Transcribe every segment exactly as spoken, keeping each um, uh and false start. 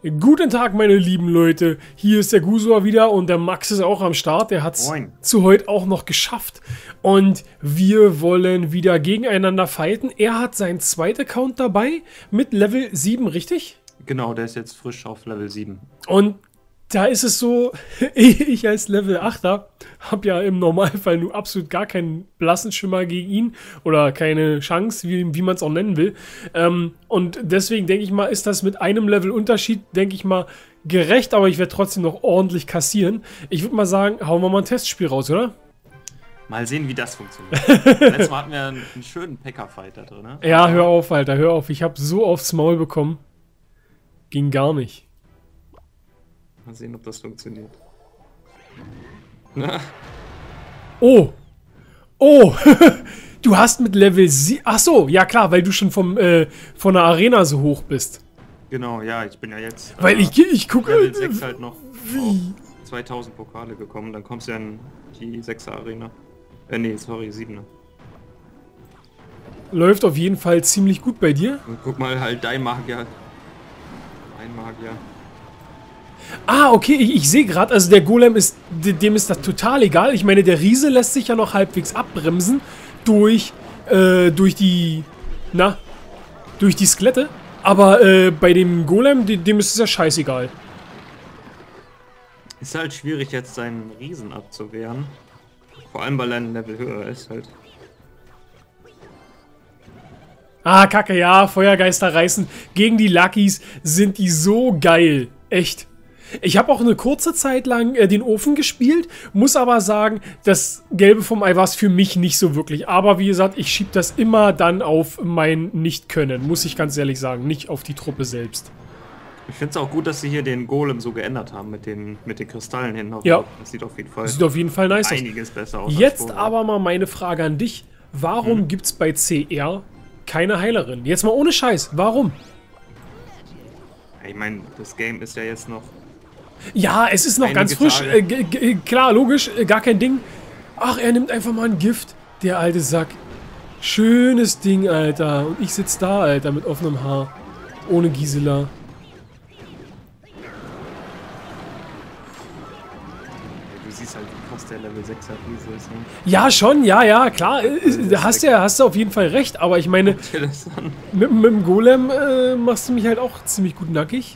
Guten Tag, meine lieben Leute. Hier ist der Gusua wieder und der Max ist auch am Start. Der hat es zu heute auch noch geschafft. Und wir wollen wieder gegeneinander fighten. Er hat seinen zweiten Account dabei mit Level sieben, richtig? Genau, der ist jetzt frisch auf Level sieben. Und da ist es so, ich als Level achter habe ja im Normalfall nur absolut gar keinen blassen Schimmer gegen ihn oder keine Chance, wie, wie man es auch nennen will. Ähm, und deswegen denke ich mal, ist das mit einem Level Unterschied, denke ich mal, gerecht, aber ich werde trotzdem noch ordentlich kassieren. Ich würde mal sagen, hauen wir mal ein Testspiel raus, oder? Mal sehen, wie das funktioniert. Letztes Mal hatten wir einen, einen schönen Packer-Fight da drin, ne? Ja, hör auf, Alter, hör auf. Ich habe so aufs Maul bekommen. Ging gar nicht. Mal sehen, ob das funktioniert. Oh! Oh! Du hast mit Level sieben... Ach so, ja klar, weil du schon vom, äh, von der Arena so hoch bist. Genau, ja, ich bin ja jetzt... Weil äh, ich, ich gucke... Level sechs halt noch wie? auf zweitausend Pokale gekommen. Dann kommst du ja in die sechser Arena. Äh, nee, sorry, siebener. Läuft auf jeden Fall ziemlich gut bei dir. Und guck mal, halt dein Magier. Ein Magier. Ah, okay, ich, ich sehe gerade, also der Golem ist, dem ist das total egal. Ich meine, der Riese lässt sich ja noch halbwegs abbremsen durch, äh, durch die, na, durch die Skelette. Aber äh, bei dem Golem, dem, dem ist es ja scheißegal. Ist halt schwierig jetzt seinen Riesen abzuwehren. Vor allem, weil er ein Level höher ist halt. Ah, kacke, ja, Feuergeister reißen. Gegen die Luckys sind die so geil. Echt. Ich habe auch eine kurze Zeit lang äh, den Ofen gespielt, muss aber sagen, das Gelbe vom Ei war es für mich nicht so wirklich. Aber wie gesagt, ich schiebe das immer dann auf mein Nicht-Können, muss ich ganz ehrlich sagen, nicht auf die Truppe selbst. Ich finde es auch gut, dass sie hier den Golem so geändert haben mit den, mit den Kristallen hin. Ja. Das sieht auf jeden Fall, das sieht auf jeden Fall nice aus. Einiges besser aus. Jetzt aber mal meine Frage an dich. Warum hm. gibt es bei C R keine Heilerin? Jetzt mal ohne Scheiß, warum? Ich meine, das Game ist ja jetzt noch... Ja, es ist noch ganz frisch. Äh, klar, logisch, äh, gar kein Ding. Ach, er nimmt einfach mal ein Gift, der alte Sack. Schönes Ding, Alter. Und ich sitze da, Alter, mit offenem Haar. Ohne Gisela. Du siehst halt, wie krass der Level sechser Riese ist, ne? Ja, schon, ja, ja, klar. Da hast, ja, hast du auf jeden Fall recht. Aber ich meine, mit, mit dem Golem äh, machst du mich halt auch ziemlich gut nackig.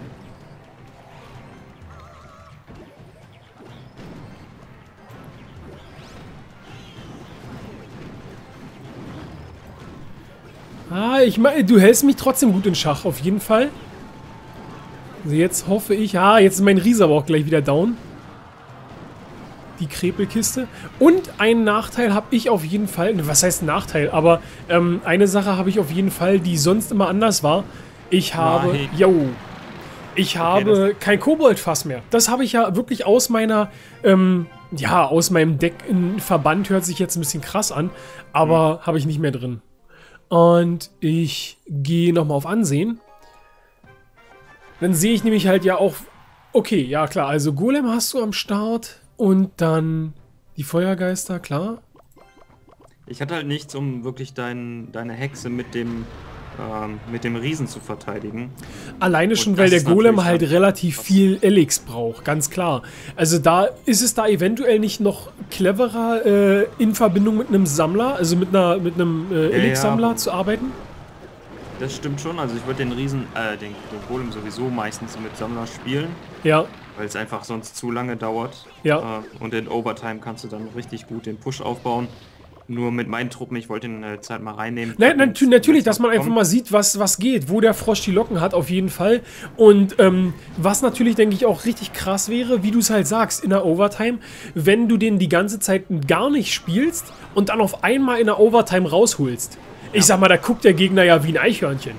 Ah, ich meine, du hältst mich trotzdem gut in Schach, auf jeden Fall. Also jetzt hoffe ich... Ah, jetzt ist mein Riese aber auch gleich wieder down. Die Krepelkiste. Und einen Nachteil habe ich auf jeden Fall... Was heißt Nachteil? Aber ähm, eine Sache habe ich auf jeden Fall, die sonst immer anders war. Ich habe... Nein. Yo, ich habe okay, kein Koboldfass mehr. Das habe ich ja wirklich aus meiner... Ähm, ja, aus meinem Deck in Verband, hört sich jetzt ein bisschen krass an. Aber hm. habe ich nicht mehr drin. Und ich gehe nochmal auf Ansehen. Dann sehe ich nämlich halt ja auch... Okay, ja klar, also Golem hast du am Start. Und dann die Feuergeister, klar. Ich hatte halt nichts, um wirklich dein, deine Hexe mit dem, ähm, mit dem Riesen zu verteidigen. Alleine schon, weil der Golem halt relativ viel Elix braucht, ganz klar. Also da ist es da eventuell nicht noch cleverer, äh, in Verbindung mit einem Sammler, also mit, einer, mit einem äh, Elix-Sammler ja, zu arbeiten? Das stimmt schon, also ich würde den Riesen, äh, den, den Golem sowieso meistens mit Sammler spielen. Ja. Weil es einfach sonst zu lange dauert. Ja. Äh, und in Overtime kannst du dann richtig gut den Push aufbauen. Nur mit meinen Truppen, ich wollte ihn äh, Zeit mal reinnehmen. Nein, nat natürlich, dass man einfach mal sieht, was, was geht, wo der Frosch die Locken hat, auf jeden Fall. Und ähm, was natürlich, denke ich, auch richtig krass wäre, wie du es halt sagst, in der Overtime, wenn du den die ganze Zeit gar nicht spielst und dann auf einmal in der Overtime rausholst. Ich sag mal, da guckt der Gegner ja wie ein Eichhörnchen.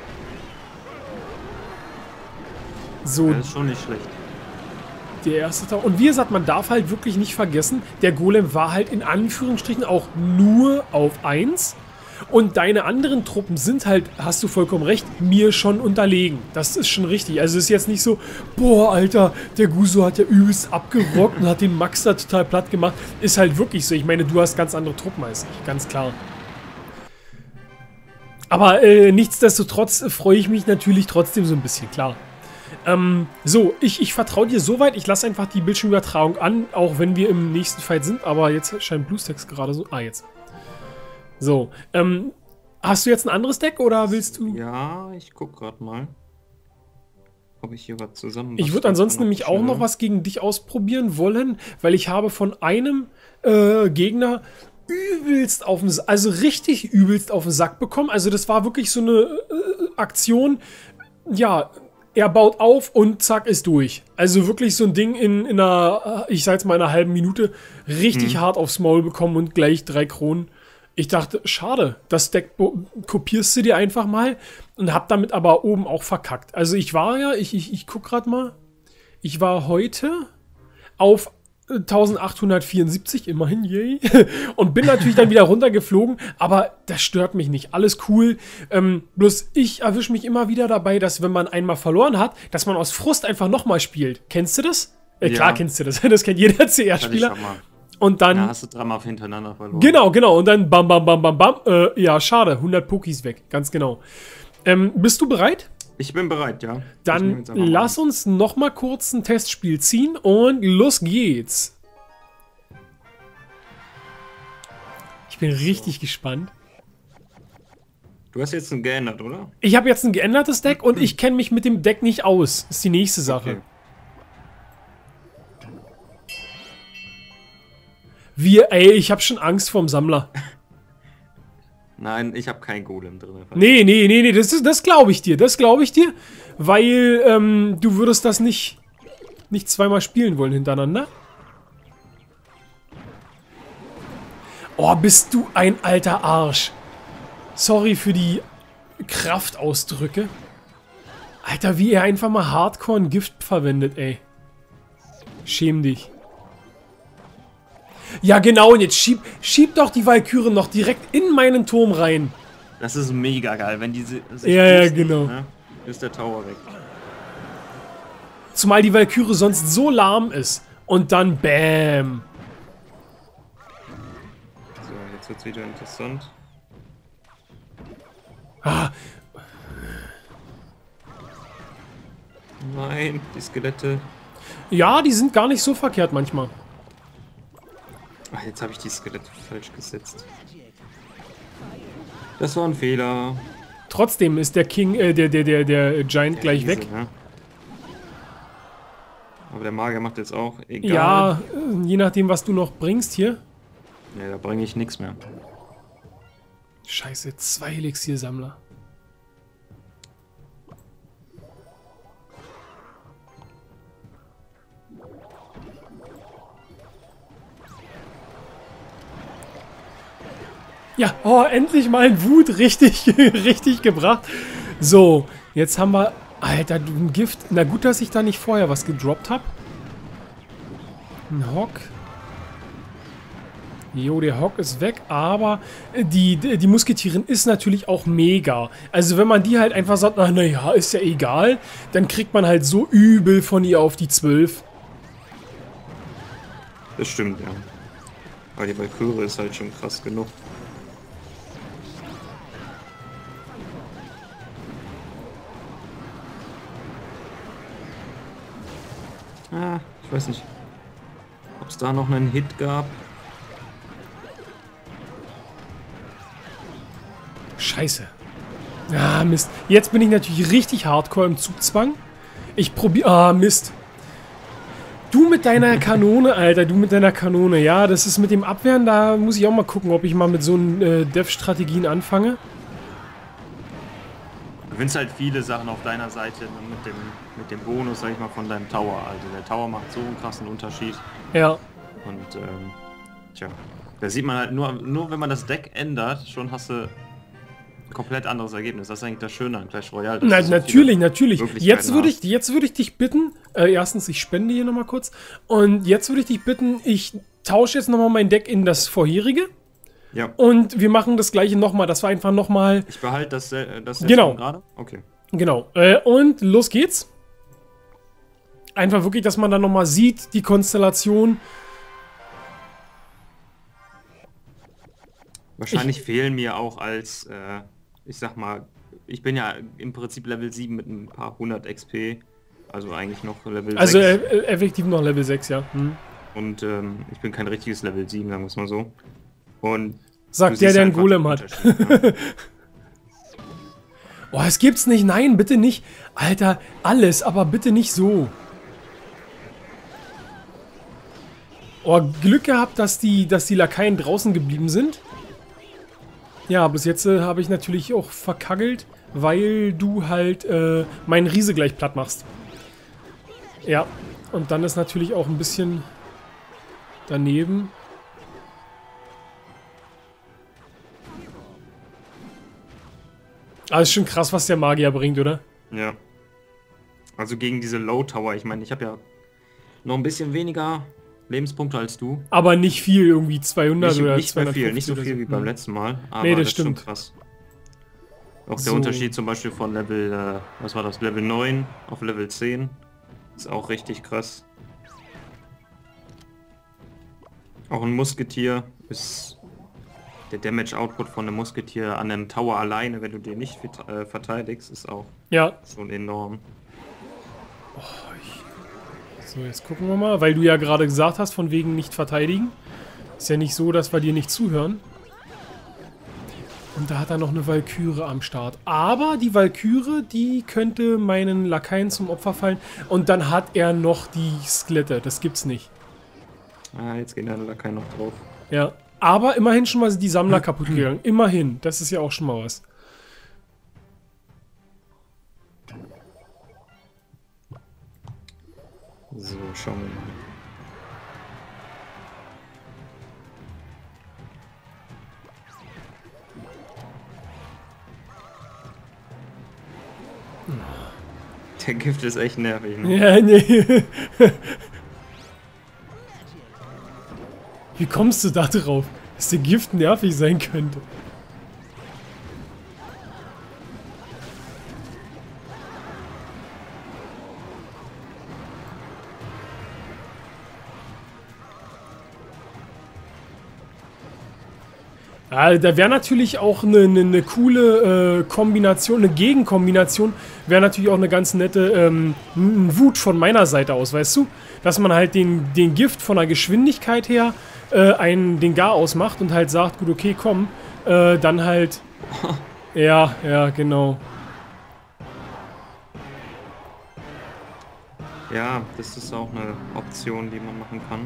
So. Das ist schon nicht schlecht. Der erste Tag. Und wie gesagt, man darf halt wirklich nicht vergessen, der Golem war halt in Anführungsstrichen auch nur auf eins. Und deine anderen Truppen sind halt, hast du vollkommen recht, mir schon unterlegen. Das ist schon richtig. Also es ist jetzt nicht so, boah, Alter, der Guso hat ja übelst abgerockt und hat den Max da total platt gemacht. Ist halt wirklich so. Ich meine, du hast ganz andere Truppen als ich, ganz klar. Aber äh, nichtsdestotrotz freue ich mich natürlich trotzdem so ein bisschen, klar. Ähm, so, ich, ich vertraue dir soweit. Ich lasse einfach die Bildschirmübertragung an, auch wenn wir im nächsten Fight sind. Aber jetzt scheint BlueStacks gerade so... Ah, jetzt. So, ähm, hast du jetzt ein anderes Deck oder willst du... Ja, ich guck gerade mal, ob ich hier was zusammen... Ich würde ansonsten nämlich auch noch was gegen dich ausprobieren wollen, weil ich habe von einem äh, Gegner übelst auf den, also richtig übelst auf den Sack bekommen. Also das war wirklich so eine äh, Aktion, ja, er baut auf und zack, ist durch. Also wirklich so ein Ding in, in einer, ich sag jetzt mal in einer halben Minute, richtig mhm. hart aufs Maul bekommen und gleich drei Kronen. Ich dachte, schade, das Deck kopierst du dir einfach mal und hab damit aber oben auch verkackt. Also ich war ja, ich, ich, ich guck grad mal, ich war heute auf eintausendachthundertvierundsiebzig, immerhin, yay, und bin natürlich dann wieder runtergeflogen, aber das stört mich nicht, alles cool, ähm, bloß ich erwische mich immer wieder dabei, dass wenn man einmal verloren hat, dass man aus Frust einfach nochmal spielt. Kennst du das? Äh, ja. Klar kennst du das, das kennt jeder C R-Spieler. Und dann... Ja, hast du dreimal hintereinander verloren. Genau, genau, und dann bam, bam, bam, bam, bam, äh, ja, schade, hundert Pokis weg, ganz genau. Ähm, bist du bereit? Ich bin bereit, ja. Dann lass uns noch mal kurz ein Testspiel ziehen und los geht's. Ich bin so richtig gespannt. Du hast jetzt ein geändert, oder? Ich habe jetzt ein geändertes Deck und ich kenne mich mit dem Deck nicht aus. Das ist die nächste Sache. Okay. Wir, ey, ich habe schon Angst vorm Sammler. Nein, ich habe kein Golem drin. Nee, nee, nee, nee, das, das glaube ich dir, das glaube ich dir, weil ähm, du würdest das nicht, nicht zweimal spielen wollen hintereinander. Oh, bist du ein alter Arsch. Sorry für die Kraftausdrücke. Alter, wie er einfach mal Hardcore ein Gift verwendet, ey. Schäm dich. Ja, genau, und jetzt schieb, schieb doch die Walküre noch direkt in meinen Turm rein. Das ist mega geil, wenn diese... Ja, ja, genau. Ne, ist der Tower weg. Zumal die Walküre sonst so lahm ist. Und dann BÄM. So, jetzt wird's wieder interessant. Ah. Nein, die Skelette. Ja, die sind gar nicht so verkehrt manchmal. Ach, jetzt habe ich die Skelette falsch gesetzt. Das war ein Fehler. Trotzdem ist der King, äh, der, der, der, der Giant der gleich Riese, weg. Ne? Aber der Magier macht jetzt auch, egal. Ja, je nachdem, was du noch bringst hier. Ne, da bringe ich nichts mehr. Scheiße, zwei Elixiersammler. Ja, oh, endlich mal ein Wut richtig, richtig gebracht. So, jetzt haben wir... Alter, du ein Gift. Na gut, dass ich da nicht vorher was gedroppt habe. Ein Hock. Jo, der Hock ist weg, aber die, die, die Musketierin ist natürlich auch mega. Also wenn man die halt einfach sagt, na, na ja, ist ja egal, dann kriegt man halt so übel von ihr auf die zwölf. Das stimmt, ja. Aber die Valkyrie ist halt schon krass genug. Ah, ich weiß nicht, ob es da noch einen Hit gab. Scheiße. Ah, Mist. Jetzt bin ich natürlich richtig hardcore im Zugzwang. Ich probiere... Ah, Mist. Du mit deiner Kanone, Alter. Du mit deiner Kanone. Ja, das ist mit dem Abwehren, da muss ich auch mal gucken, ob ich mal mit so einen äh, Dev-Strategien anfange. Du findest halt viele Sachen auf deiner Seite mit dem, mit dem Bonus, sag ich mal, von deinem Tower. Also der Tower macht so einen krassen Unterschied. Ja. Und, ähm, tja. Da sieht man halt nur, nur wenn man das Deck ändert, schon hast du ein komplett anderes Ergebnis. Das ist eigentlich das Schöne an Clash Royale. Na, so natürlich, natürlich. Jetzt würde ich, jetzt würde ich dich bitten, äh, erstens, ich spende hier nochmal kurz. Und jetzt würde ich dich bitten, ich tausche jetzt nochmal mein Deck in das vorherige. Ja. Und wir machen das gleiche nochmal. Das war einfach nochmal... Ich behalte das, äh, das jetzt genau. gerade? Okay. Genau. Äh, und los geht's. Einfach wirklich, dass man dann nochmal sieht, die Konstellation. Wahrscheinlich ich, fehlen mir auch als, äh, ich sag mal, ich bin ja im Prinzip Level sieben mit ein paar hundert X P. Also eigentlich noch Level also sechs. Also effektiv noch Level sechs, ja. Hm. Und ähm, ich bin kein richtiges Level sieben, sagen wir es mal so. Und sagt der, der einen Golem hat. Ja. Oh, es gibt's nicht. Nein, bitte nicht. Alter, alles, aber bitte nicht so. Oh, Glück gehabt, dass die, dass die Lakaien draußen geblieben sind. Ja, bis jetzt äh, habe ich natürlich auch verkackelt, weil du halt äh, meinen Riese gleich platt machst. Ja, und dann ist natürlich auch ein bisschen daneben. Aber ist schon krass, was der Magier bringt, oder? Ja. Also gegen diese Low Tower, ich meine, ich habe ja noch ein bisschen weniger Lebenspunkte als du. Aber nicht viel, irgendwie zweihundert nicht, oder nicht mehr viel, nicht so viel wie beim letzten Mal. Aber nee, das, das stimmt. Ist schon krass. Auch so. Der Unterschied zum Beispiel von Level, äh, was war das, Level neun auf Level zehn ist auch richtig krass. Auch ein Musketier ist der Damage Output von einem Musketier an einem Tower alleine, wenn du den nicht äh, verteidigst, ist auch ja. schon enorm. Oh, ich... So, jetzt gucken wir mal, weil du ja gerade gesagt hast, von wegen nicht verteidigen. Ist ja nicht so, dass wir dir nicht zuhören. Und da hat er noch eine Walküre am Start. Aber die Walküre, die könnte meinen Lakaien zum Opfer fallen. Und dann hat er noch die Skelette. Das gibt's nicht. Ah, jetzt gehen deine Lakaien noch drauf. Ja. Aber immerhin schon mal die Sammler kaputt gegangen. Immerhin. Das ist ja auch schon mal was. So, schauen wir mal. Der Gift ist echt nervig, ne? Ja, nee. Wie kommst du da drauf, dass der Gift nervig sein könnte? Ja, da wäre natürlich auch eine, eine, eine coole äh, Kombination, eine Gegenkombination, wäre natürlich auch eine ganz nette ähm, ein Wut von meiner Seite aus, weißt du? Dass man halt den, den Gift von der Geschwindigkeit her äh, einen, den Gar ausmacht und halt sagt, gut, okay, komm, äh, dann halt... Ja, ja, genau. Ja, das ist auch eine Option, die man machen kann.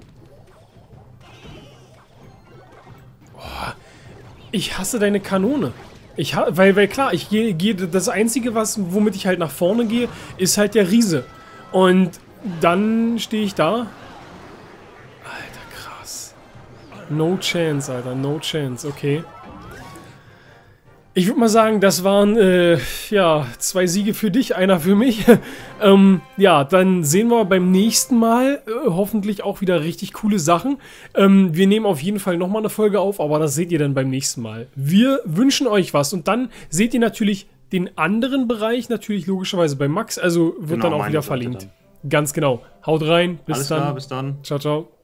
Ich hasse deine Kanone. Ich ha weil, weil klar, ich gehe, gehe, das Einzige, was, womit ich halt nach vorne gehe, ist halt der Riese. Und dann stehe ich da. Alter, krass. No chance, Alter, no chance, okay. Ich würde mal sagen, das waren, äh, ja, zwei Siege für dich, einer für mich. ähm, ja, dann sehen wir beim nächsten Mal äh, hoffentlich auch wieder richtig coole Sachen. Ähm, wir nehmen auf jeden Fall nochmal eine Folge auf, aber das seht ihr dann beim nächsten Mal. Wir wünschen euch was und dann seht ihr natürlich den anderen Bereich, natürlich logischerweise bei Max, also wird genau, dann auch wieder verlinkt. Dann. Ganz genau. Haut rein, bis Alles dann. klar, bis dann. Ciao, ciao.